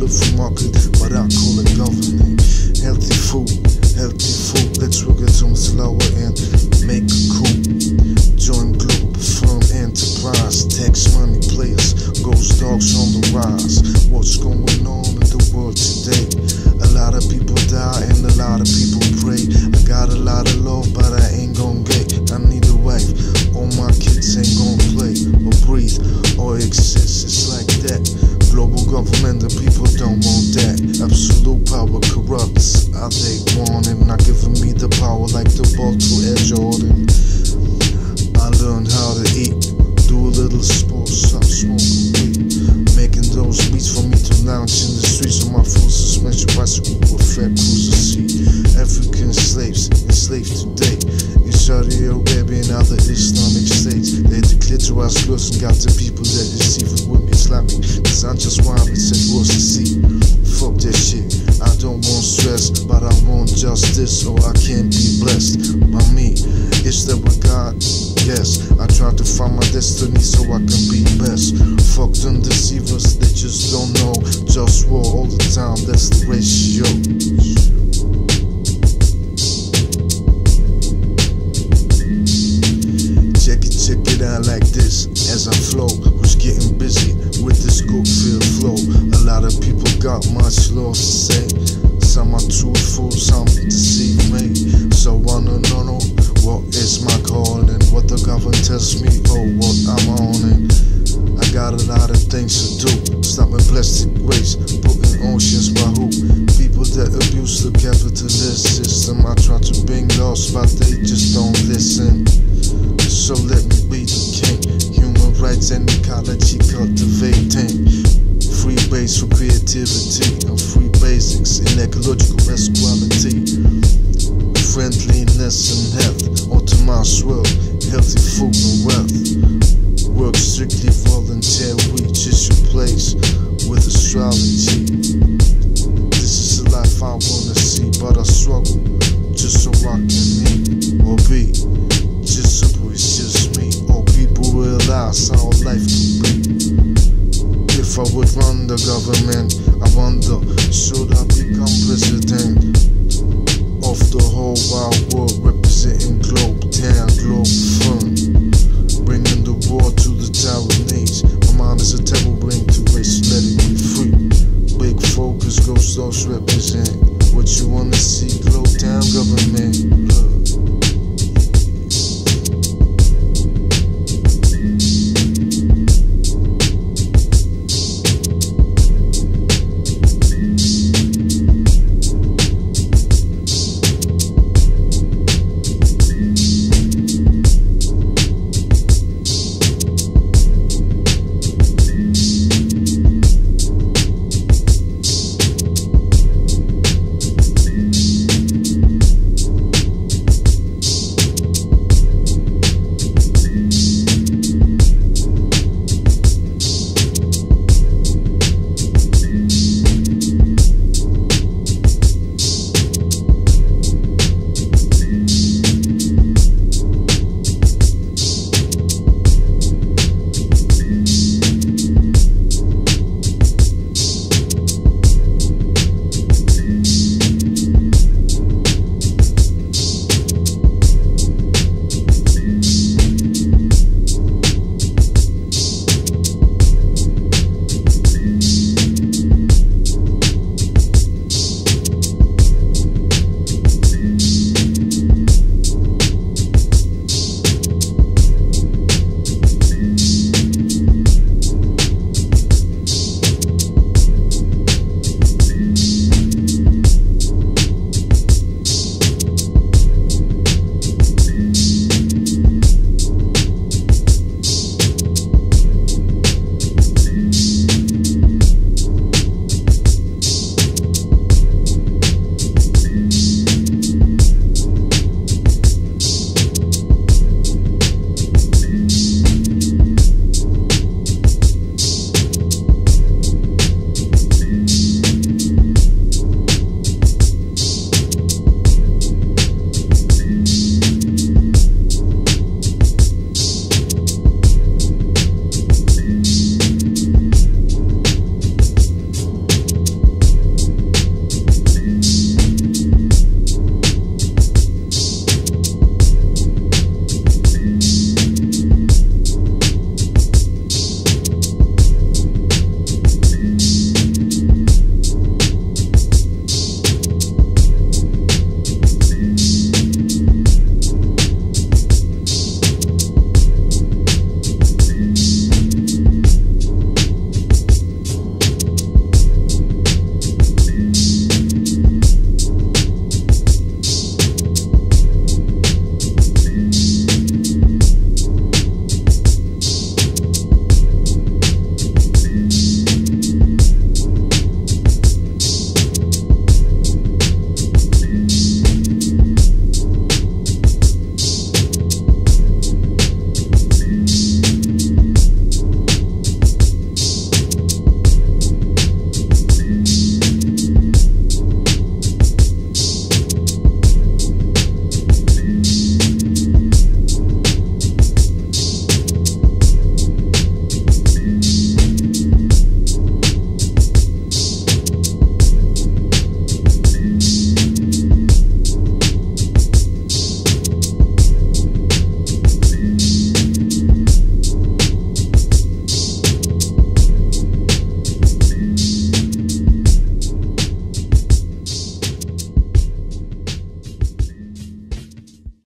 call it free market, but I call it governing. Healthy food, let's work it on slower and make a coup. Join global firm enterprise, tax money players, ghost dogs on the rise. What's going on in the world today? A lot of people die and a lot of people pray. I got a lot of love, but I ain't gon' get. I need a wife, all my kids ain't gon' play or breathe or exist. It's like that. Global government, the people don't want that. Absolute power corrupts. Are they wanting? Not giving me the power like the ball to Air Jordan. I learned how to eat, do a little sports, stop smoking weed, making those beats for me to lounge in the streets on my full suspension bicycle with fat cruiser seat. African slaves enslaved today in Saudi Arabia and other Islamic states. They declared to us laws and got the people that deceive it with Islamic. Cause I'm just wild and said what's to see. Fuck that shit, I don't want stress, but I want justice or I can't be blessed by me. Is that what God? Yes, I try to find my destiny so I can be best. Fuck them deceivers, they just don't know. Just war all the time, that's the ratio. Check it out like this. As I flow, was getting busy with this good feel flow. A lot of people got much love to say. Some are truthful, some deceive me. So I don't know what is my calling, what the government tells me, oh what I'm on it. I got a lot of things to do. Stopping plastic waste, putting oceans by who? People that abuse the capitalist system. I try to bring laws, but they just don't listen. So let me be the king. Human rights and ecology cultivating. Free base for creativity and free basics in ecological equality. Friendliness and health, optimized world, healthy food and wealth. Work strictly voluntary, just your place with astrology. This is the life I wanna see, but I struggle just so I can eat or be. Just so it's just me, or people realize how life can be. If I would run the government, I wonder, should I become president of the whole wide world, representing globe, town, globe, fun, bringing the war to the Taiwanese. My mind is a terrible ring to waste, let it